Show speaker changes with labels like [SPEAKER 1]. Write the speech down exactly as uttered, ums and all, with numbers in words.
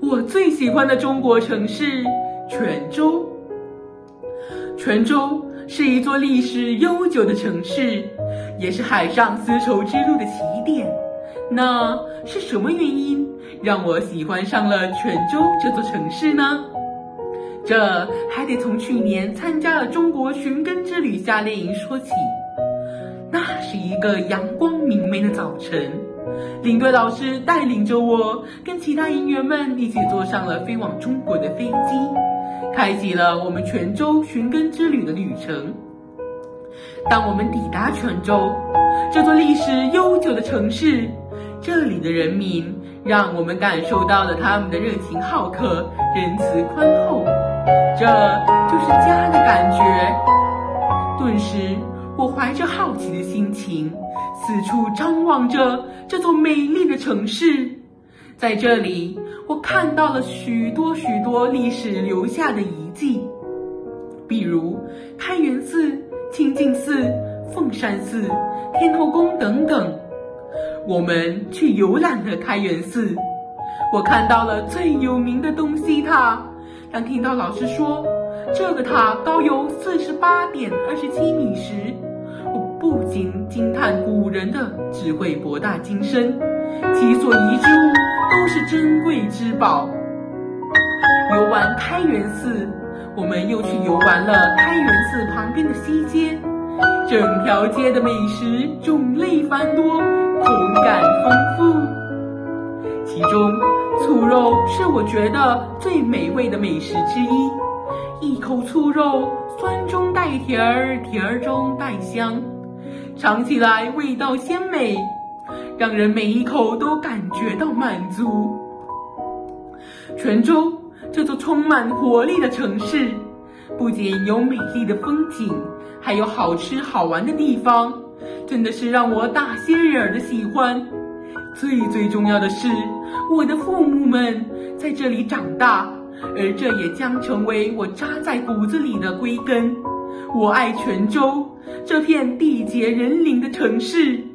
[SPEAKER 1] 我最喜欢的中国城市泉州。泉州是一座历史悠久的城市，也是海上丝绸之路的起点。那是什么原因让我喜欢上了泉州这座城市呢？这还得从去年参加了中国寻根之旅夏令营说起。那是一个阳光明媚的早晨，领队老师带领着我跟其他营员们一起坐上了飞往中国的飞机，开启了我们泉州寻根之旅的旅程。当我们抵达泉州这座历史悠久的城市，这里的人民让我们感受到了他们的热情好客、仁慈宽厚，这就是家的感觉。顿时我怀着好奇的心情四处张望着这座美丽的城市。在这里我看到了许多许多历史留下的遗迹，比如开元寺、清净寺、凤山寺、天后宫等等。我们去游览了开元寺，我看到了最有名的东西塔。当听到老师说这个塔高有 四十八点二十七米时，我不禁惊叹古人的智慧博大精深，其所遗之物都是珍贵之宝。游玩开元寺，我们又去游玩了开元寺旁边的西街，整条街的美食种类繁多，口感丰富。其中醋肉是我觉得最美味的美食之一，一口醋肉酸中带甜儿，甜儿中带香，尝起来味道鲜美，让人每一口都感觉到满足。泉州这座充满活力的城市，不仅有美丽的风景，还有好吃好玩的地方，真的是让我大仙人儿的喜欢。最最重要的是，我的父母们在这里长大，而这也将成为我扎在骨子里的归根。我爱泉州这片地结人灵的城市。